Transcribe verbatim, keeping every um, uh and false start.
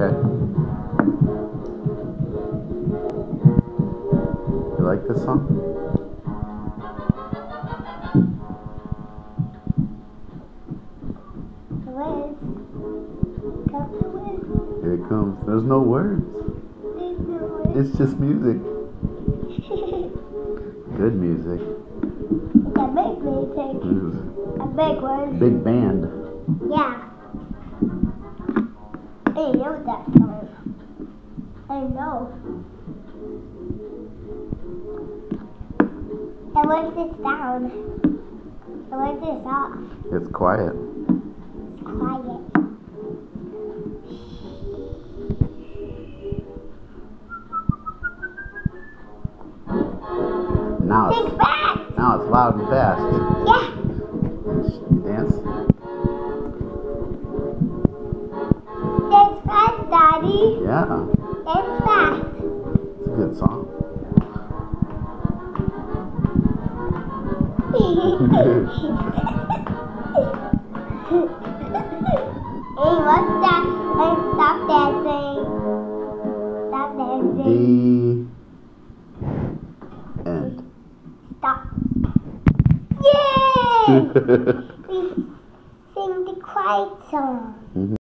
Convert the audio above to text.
Okay. You like this song? The words. Come the words. Here it comes. There's no words. There's no words. It's just music. Good music. It's a big music. A big one. Big band. Yeah. I know that song. I know. And where's this down? And where's this off? It's quiet. It's quiet. Now Sing it's, fast! now it's loud and fast. Yeah. Dance. That's fast, Daddy. Yeah. That's fast. It's a good song. Hey, what's that? And stop dancing. Stop dancing. The end. Stop. Yay! We sing the quiet song. Mm-hmm.